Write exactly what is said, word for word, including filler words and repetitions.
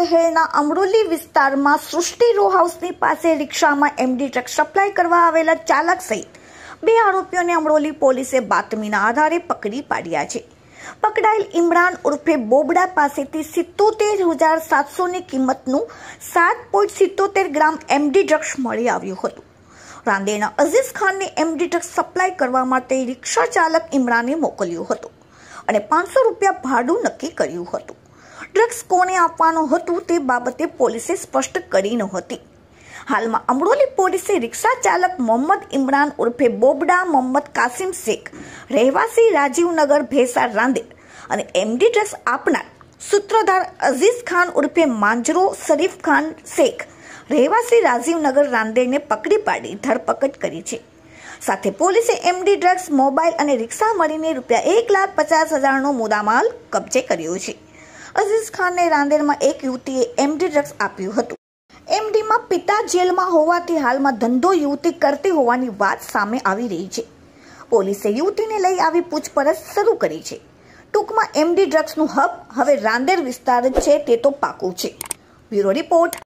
શહેરના અમરોલી વિસ્તારમાં સૃષ્ટિ રો હાઉસની પાસે રિક્ષામાં એમડી ટ્રક સપ્લાય કરવા આવેલા ચાલક સહિત બે આરોપીઓને અમરોલી પોલીસે બાતમીના આધારે પકડી પાડ્યા છે। પકડાયેલ ઇમરાન ઉર્ફે બોબડા પાસેથી સિત્તોતેર હજાર સાતસોની કિંમતનું સાત પોઈન્ટ સિત્તોતેર ગ્રામ એમડી ડ્રગ્સ મળી આવ્યું હતું। રાંદેરના અઝીઝ ખાનને એમડી ડ્રગ્સ સપ્લાય કરવા માટે રિક્ષા ચાલક ઇમરાને મોકલ્યું હતું અને પાંચસો રૂપિયા ભાડું નક્કી કર્યું હતું। ડ્રગ્સ કોને આપવાનું હતું તે બાબતે પોલીસે સ્પષ્ટ કરી નહોતી। હાલમાં અમરોલી પોલીસે રિક્ષા ચાલક મોહમ્મદ ઇમરાન ઉર્ફે બોબડા મોહમ્મદ કાસિમ શેખ રહેવાસી રાજીવનગર ભેસાર રાંદેર અને એમડી ડ્રગ્સ આપનાર સૂત્રધાર અઝીઝ ખાન ઉર્ફે માંજરો શરીફ ખાન શેખ રહેવાસી રાજીવનગર રાંદેરને પકડી પાડી ધરપકડ કરી છે। સાથે પોલીસે એમડી ડ્રગ્સ મોબાઈલ અને રિક્ષા મળીને રૂપિયા એક લાખ પચાસ હજારનો મુદ્દામાલ કબજે કર્યો છે। અઝીઝ ખાનને રાંદેરમાં એક યુવતીએ એમડી ડ્રગ્સ આપ્યું હતું। એમડીમાં પિતા જેલમાં હોવાથી હાલમાં ધંધો યુવતી કરતી હોવાની વાત સામે આવી રહી છે। પોલીસે યુવતીને લઈ આવી પૂછપરછ શરૂ કરી છે। ટૂંકમાં એમડી ડ્રગ્સનું હબ હવે રાંદેર વિસ્તાર છે તે તો પાકું છે। Bureau report.